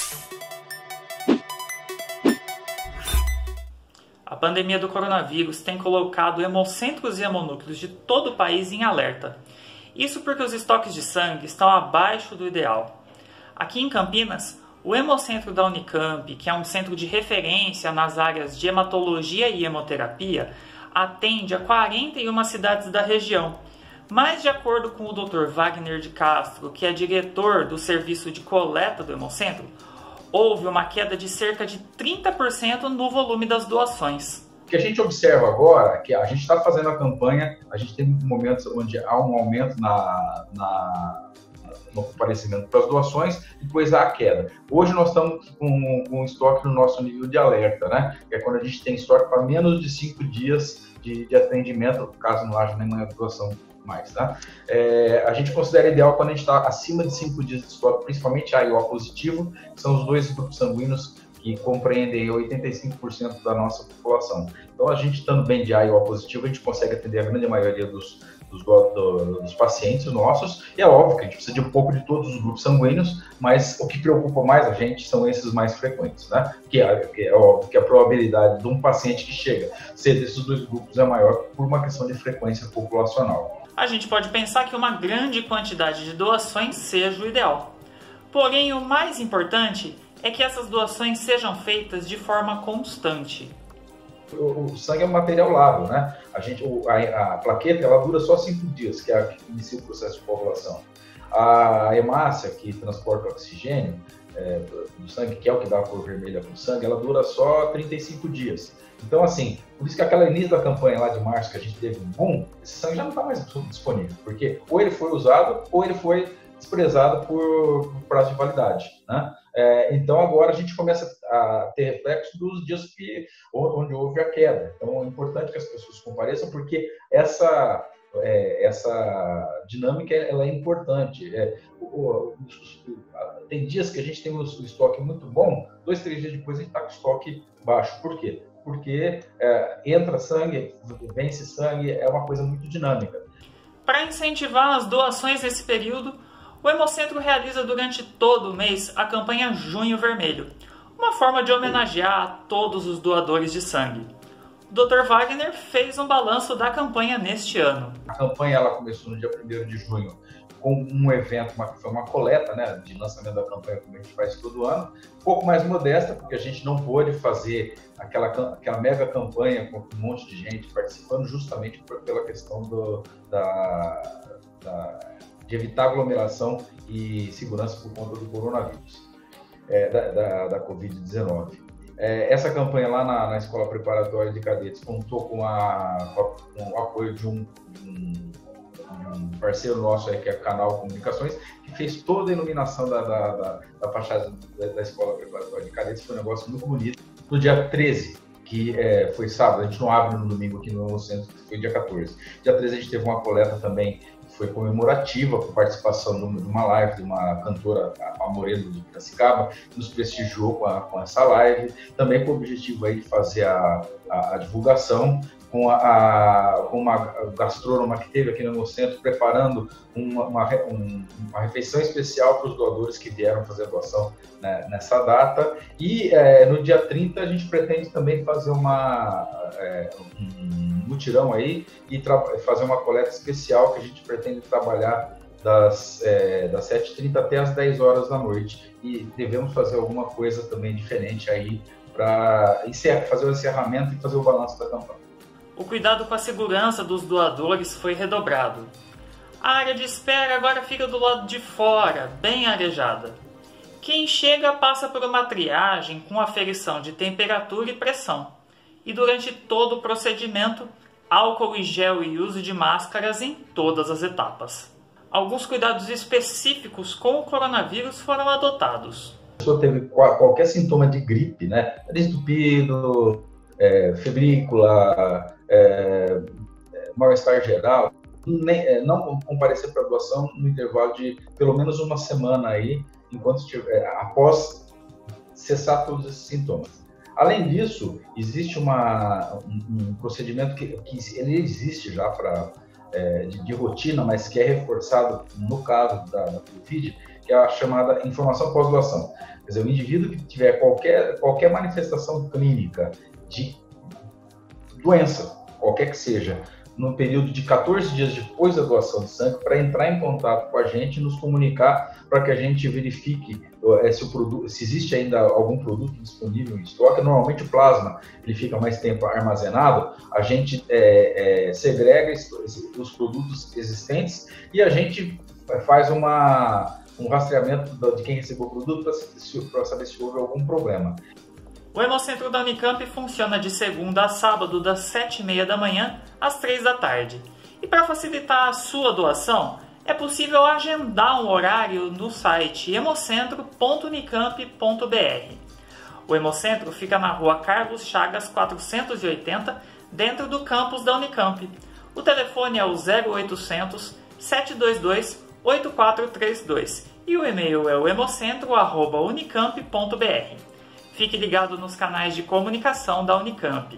A pandemia do coronavírus tem colocado hemocentros e hemonúcleos de todo o país em alerta. Isso porque os estoques de sangue estão abaixo do ideal. Aqui em Campinas, o Hemocentro da Unicamp, que é um centro de referência nas áreas de hematologia e hemoterapia, atende a 41 cidades da região. Mas, de acordo com o Dr. Wagner de Castro, que é diretor do serviço de coleta do Hemocentro, houve uma queda de cerca de 30% no volume das doações. O que a gente observa agora é que a gente está fazendo a campanha, a gente tem momentos onde há um aumento no comparecimento para as doações, e depois há a queda. Hoje nós estamos com estoque no nosso nível de alerta, né? Que é quando a gente tem estoque para menos de 5 dias de atendimento, caso não haja nenhuma doação mais, tá? A gente considera ideal quando a gente está acima de 5 dias de estoque, principalmente A e O positivo, que são os dois grupos sanguíneos que compreendem 85% da nossa população. Então, a gente estando bem de A e O positivo, a gente consegue atender a grande maioria dos pacientes nossos, e é óbvio que a gente precisa de um pouco de todos os grupos sanguíneos, mas o que preocupa mais a gente são esses mais frequentes, né? Que é óbvio que a probabilidade de um paciente que chega ser desses dois grupos é maior por uma questão de frequência populacional. A gente pode pensar que uma grande quantidade de doações seja o ideal. Porém, o mais importante é que essas doações sejam feitas de forma constante. O sangue é um material lábil, né? A plaqueta ela dura só 5 dias, que é a que inicia o processo de coagulação. A hemácia, que transporta o oxigênio do sangue, que é o que dá a cor vermelha para o sangue, ela dura só 35 dias. Então, assim, por isso que aquela início da campanha lá de março, que a gente teve um boom, esse sangue já não está mais disponível, porque ou ele foi usado ou ele foi desprezado por prazo de validade, né? Então, agora a gente começa a ter reflexo dos dias onde houve a queda. Então, é importante que as pessoas compareçam, porque essa dinâmica ela é importante. Tem dias que a gente tem um estoque muito bom, 2, 3 dias depois a gente está com o estoque baixo. Por quê? Porque entra sangue, vence sangue, é uma coisa muito dinâmica. Para incentivar as doações nesse período, o Hemocentro realiza durante todo o mês a campanha Junho Vermelho, uma forma de homenagear a todos os doadores de sangue. O Dr. Wagner fez um balanço da campanha neste ano. A campanha ela começou no dia 1º de junho com um evento, foi uma coleta, né, de lançamento da campanha, como a gente faz todo ano, um pouco mais modesta, porque a gente não pôde fazer aquela mega campanha com um monte de gente participando, justamente pela questão de evitar aglomeração e segurança por conta do coronavírus, da Covid-19. Essa campanha lá na Escola Preparatória de Cadetes contou com o apoio de um parceiro nosso, que é o Canal Comunicações, que fez toda a iluminação da fachada da Escola Preparatória de Cadetes. Foi um negócio muito bonito. No dia 13, que foi sábado, a gente não abre no domingo aqui no centro, foi dia 14. Dia 13 a gente teve uma coleta também, foi comemorativa, com participação de uma live de uma cantora, a Moreno de Piracicaba, que nos prestigiou com essa live, também com o objetivo aí de fazer a divulgação, com uma gastrônoma que teve aqui no Hemocentro, preparando uma refeição especial para os doadores que vieram fazer a doação, né, nessa data. E no dia 30 a gente pretende também fazer um mutirão aí e fazer uma coleta especial que a gente pretende trabalhar das 7h30 até as 10 horas da noite. E devemos fazer alguma coisa também diferente aí para fazer o encerramento e fazer o balanço da campanha. O cuidado com a segurança dos doadores foi redobrado. A área de espera agora fica do lado de fora, bem arejada. Quem chega passa por uma triagem com aferição de temperatura e pressão. E durante todo o procedimento, álcool e gel e uso de máscaras em todas as etapas. Alguns cuidados específicos com o coronavírus foram adotados. A pessoa teve qualquer sintoma de gripe, né? Entupido, febrícula, mal-estar geral, não comparecer para a doação no intervalo de pelo menos uma semana aí, após cessar todos esses sintomas. Além disso, existe um procedimento que ele existe já de rotina, mas que é reforçado no caso da Covid, que é a chamada informação pós-doação. Quer dizer, o indivíduo que tiver qualquer manifestação clínica de doença, qualquer que seja, no período de 14 dias depois da doação de sangue, para entrar em contato com a gente e nos comunicar para que a gente verifique se existe ainda algum produto disponível em estoque. Normalmente o plasma ele fica mais tempo armazenado, a gente segrega os produtos existentes e a gente faz um rastreamento de quem recebeu o produto para saber se houve algum problema. O Hemocentro da Unicamp funciona de segunda a sábado, das 7h30 da manhã às 3 da tarde. E para facilitar a sua doação, é possível agendar um horário no site hemocentro.unicamp.br. O Hemocentro fica na rua Carlos Chagas 480, dentro do campus da Unicamp. O telefone é o 0800 722 8432 e o e-mail é o hemocentro@unicamp.br. Fique ligado nos canais de comunicação da Unicamp.